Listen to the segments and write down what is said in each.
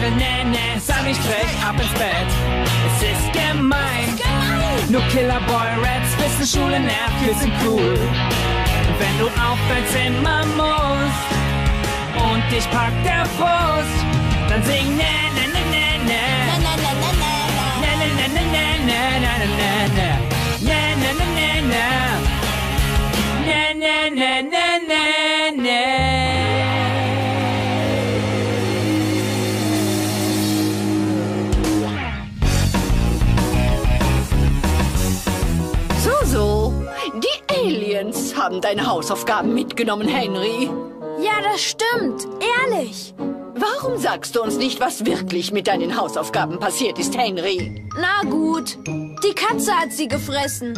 Haare, ne, sag nicht frech, ab ins Bett. Es ist gemein. Nur Killerboy Rats wissen, Schule nervt, wir sind cool. Wenn du auf dein Zimmer musst und dich packt der Frust, dann sing ne, ne, ne, ne, ne. Ne, ne, ne, ne, ne, ne, ne, ne, ne, ne, ne, ne, ne. Ne, ne, ne, ne, ne. Ne, ne, ne, ne, ne, ne. So, die Aliens haben deine Hausaufgaben mitgenommen, Henry. Ja, das stimmt. Ehrlich. Warum sagst du uns nicht, was wirklich mit deinen Hausaufgaben passiert ist, Henry? Na gut. Die Katze hat sie gefressen.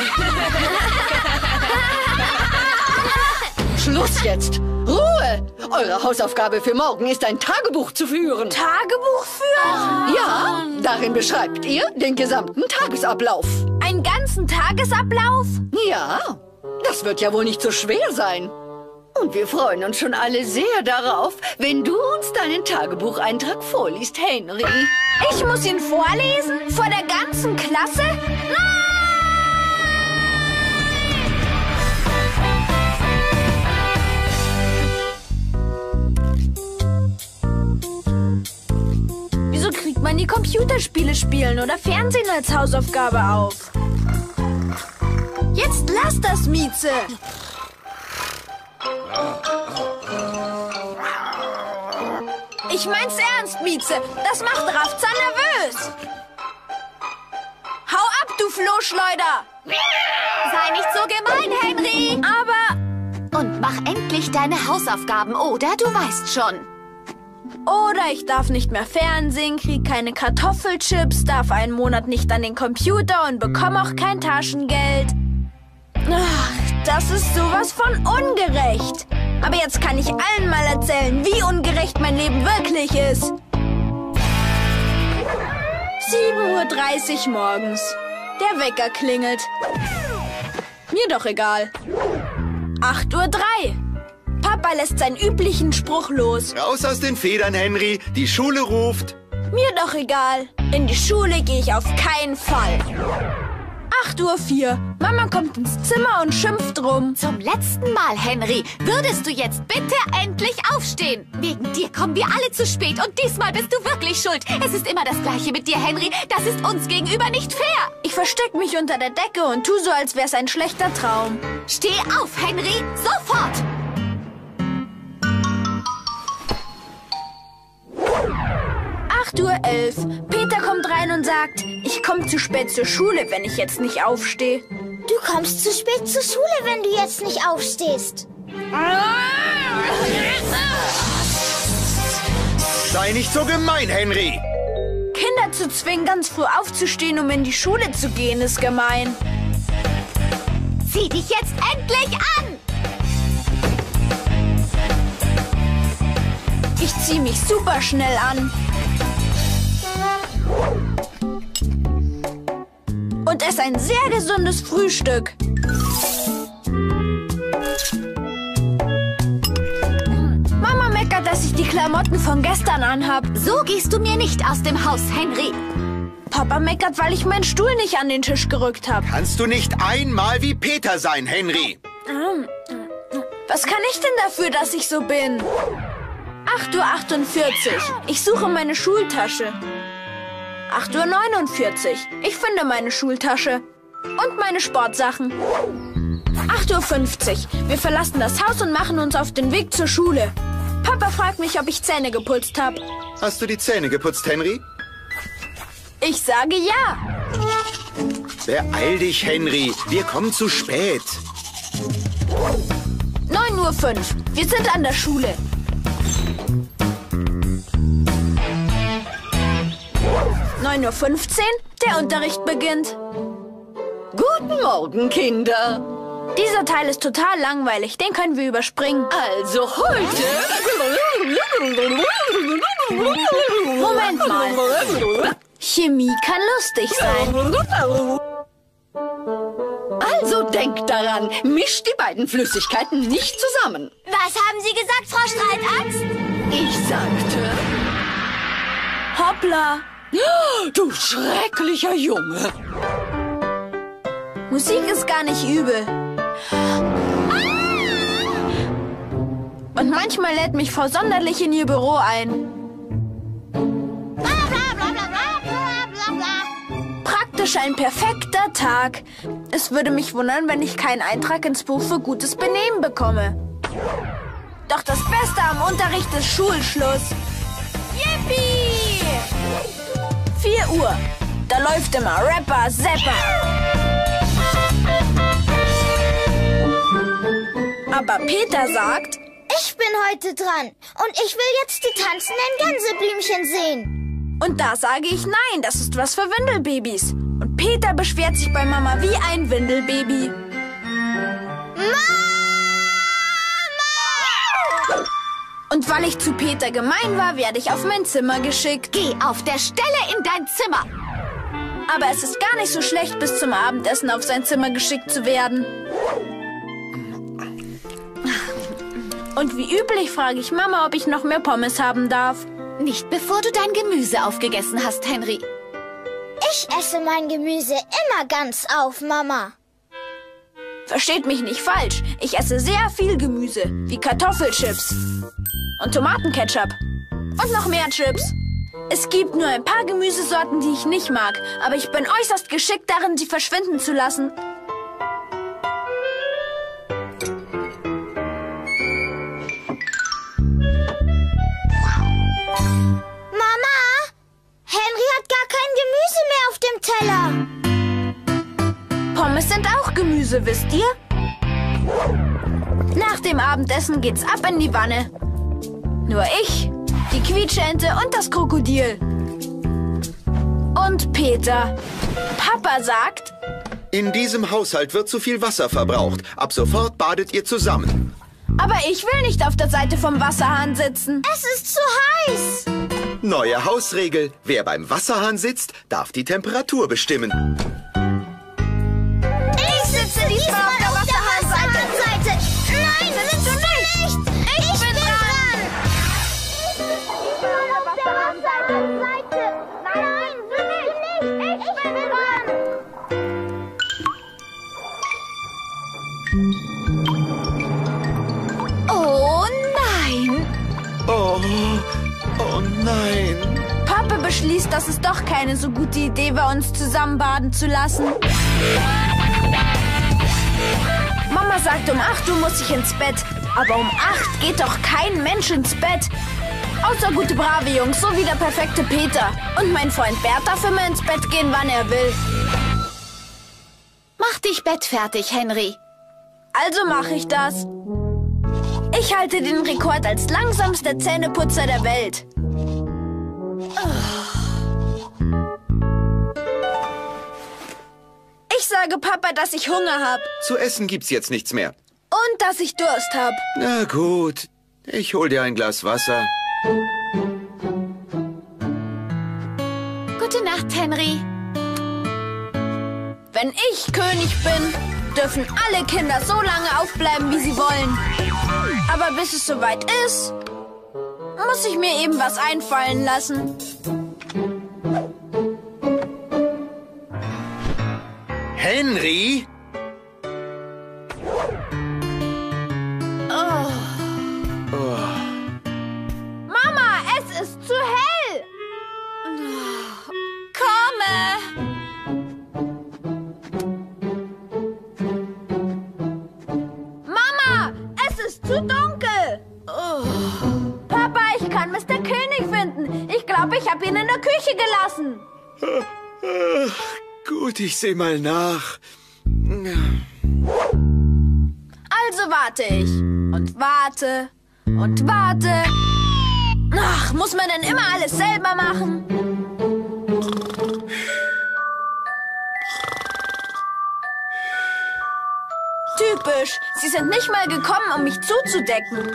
Schluss jetzt! Ruhe! Eure Hausaufgabe für morgen ist, ein Tagebuch zu führen. Tagebuch führen? Ja, darin beschreibt ihr den gesamten Tagesablauf. Einen ganzen Tagesablauf? Ja, das wird ja wohl nicht so schwer sein. Und wir freuen uns schon alle sehr darauf, wenn du uns deinen Tagebucheintrag vorliest, Henry. Ich muss ihn vorlesen? Vor der ganzen Klasse? Wieso kriegt man die Computerspiele spielen oder Fernsehen als Hausaufgabe auf? Jetzt lass das, Mieze! Ich mein's ernst, Mieze. Das macht Rafza nervös. Hau ab, du Flohschleuder! Sei nicht so gemein, Henry. Aber... Und mach endlich deine Hausaufgaben, oder? Du weißt schon. Oder ich darf nicht mehr Fernsehen, krieg keine Kartoffelchips, darf einen Monat nicht an den Computer und bekomme auch kein Taschengeld. Ach, das ist sowas von ungerecht. Aber jetzt kann ich allen mal erzählen, wie ungerecht mein Leben wirklich ist. 7:30 Uhr morgens. Der Wecker klingelt. Mir doch egal. 8:03 Uhr. Papa lässt seinen üblichen Spruch los. Raus aus den Federn, Henry. Die Schule ruft. Mir doch egal. In die Schule gehe ich auf keinen Fall. 8:04 Uhr. Mama kommt ins Zimmer und schimpft rum. Zum letzten Mal, Henry, würdest du jetzt bitte endlich aufstehen? Wegen dir kommen wir alle zu spät und diesmal bist du wirklich schuld. Es ist immer das Gleiche mit dir, Henry. Das ist uns gegenüber nicht fair. Ich versteck mich unter der Decke und tu so, als wär's ein schlechter Traum. Steh auf, Henry, sofort! 8:11 Uhr. Peter kommt rein und sagt, ich komme zu spät zur Schule, wenn ich jetzt nicht aufstehe. Du kommst zu spät zur Schule, wenn du jetzt nicht aufstehst. Sei nicht so gemein, Henry. Kinder zu zwingen, ganz früh aufzustehen, um in die Schule zu gehen, ist gemein. Zieh dich jetzt endlich an! Ich zieh mich super schnell an. Und esse ein sehr gesundes Frühstück. Mama meckert, dass ich die Klamotten von gestern anhab. So gehst du mir nicht aus dem Haus, Henry. Papa meckert, weil ich meinen Stuhl nicht an den Tisch gerückt habe. Kannst du nicht einmal wie Peter sein, Henry? Was kann ich denn dafür, dass ich so bin? 8:48 Uhr. Ich suche meine Schultasche. 8:49 Uhr. Ich finde meine Schultasche. Und meine Sportsachen. 8:50 Uhr. Wir verlassen das Haus und machen uns auf den Weg zur Schule. Papa fragt mich, ob ich Zähne geputzt habe. Hast du die Zähne geputzt, Henry? Ich sage ja. Beeil dich, Henry. Wir kommen zu spät. 9:05 Uhr. Wir sind an der Schule. 9:15 Uhr. Der Unterricht beginnt. Guten Morgen, Kinder. Dieser Teil ist total langweilig. Den können wir überspringen. Also heute... Moment mal. Chemie kann lustig sein. Also denkt daran, mischt die beiden Flüssigkeiten nicht zusammen. Was haben Sie gesagt, Frau Streitaxt? Ich sagte... Hoppla. Du schrecklicher Junge. Musik ist gar nicht übel. Und manchmal lädt mich Frau Sonderlich in ihr Büro ein. Praktisch ein perfekter Tag. Es würde mich wundern, wenn ich keinen Eintrag ins Buch für gutes Benehmen bekomme. Doch das Beste am Unterricht ist Schulschluss. Yippie! 4 Uhr. Da läuft immer Rapper Zapper. Aber Peter sagt, Ich bin heute dran und ich will jetzt die tanzenden Gänseblümchen sehen. und da sage ich nein, das ist was für Windelbabys. Und Peter beschwert sich bei Mama wie ein Windelbaby. Und weil ich zu Peter gemein war, werde ich auf mein Zimmer geschickt. Geh auf der Stelle in dein Zimmer. Aber es ist gar nicht so schlecht, bis zum Abendessen auf sein Zimmer geschickt zu werden. Und wie üblich frage ich Mama, ob ich noch mehr Pommes haben darf. Nicht bevor du dein Gemüse aufgegessen hast, Henry. Ich esse mein Gemüse immer ganz auf, Mama. Versteht mich nicht falsch. Ich esse sehr viel Gemüse, wie Kartoffelchips und Tomatenketchup und noch mehr Chips. Es gibt nur ein paar Gemüsesorten, die ich nicht mag, aber ich bin äußerst geschickt darin, sie verschwinden zu lassen. Mama, Henry hat gar kein Gemüse mehr auf dem Teller. Pommes sind auch Gemüse, wisst ihr? Nach dem Abendessen geht's ab in die Wanne. Nur ich, die Quietscheente und das Krokodil. Und Peter. Papa sagt, In diesem Haushalt wird zu viel Wasser verbraucht. Ab sofort badet ihr zusammen. aber ich will nicht auf der Seite vom Wasserhahn sitzen. Es ist zu heiß. Neue Hausregel. Wer beim Wasserhahn sitzt, darf die Temperatur bestimmen. Ich sitze diesmal auf der Wasserhahnseite. Nein, das bist du nicht. Ich bin dran. Diesmal auf der Wasserhahnseite. Nein, du nicht. Ich bin dran. Oh nein. Oh nein. Papa beschließt, dass es doch keine so gute Idee war, uns zusammen baden zu lassen. Mama sagt, um 8 Uhr muss ich ins Bett. Aber um 8 geht doch kein Mensch ins Bett. Außer gute, brave Jungs, so wie der perfekte Peter. Und mein Freund Bert darf immer ins Bett gehen, wann er will. Mach dich bettfertig, Henry. Also mache ich das. Ich halte den Rekord als langsamster Zähneputzer der Welt. Ich sage Papa, dass ich Hunger habe Zu essen gibt's jetzt nichts mehr. und dass ich Durst habe. Na gut, ich hol dir ein Glas Wasser. Gute Nacht, Henry. Wenn ich König bin, dürfen alle Kinder so lange aufbleiben, wie sie wollen. Aber bis es soweit ist, muss ich mir eben was einfallen lassen. Henry? Mama, es ist zu hell. Komme. Mama, es ist zu dunkel. Papa, ich kann Mr. König finden. Ich glaube, ich habe ihn in der Küche gelassen. Gut, ich seh mal nach. Also warte ich und warte und warte. Ach, muss man denn immer alles selber machen? Typisch, sie sind nicht mal gekommen, um mich zuzudecken.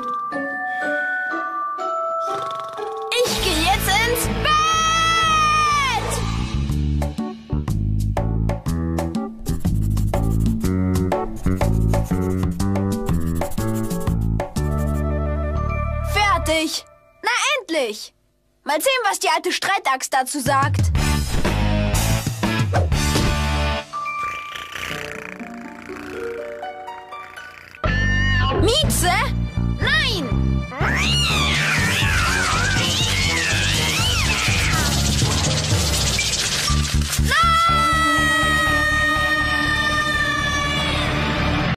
Ich gehe jetzt ins Bett! Fertig. Na endlich. Mal sehen, was die alte Streitaxt dazu sagt. Mieze?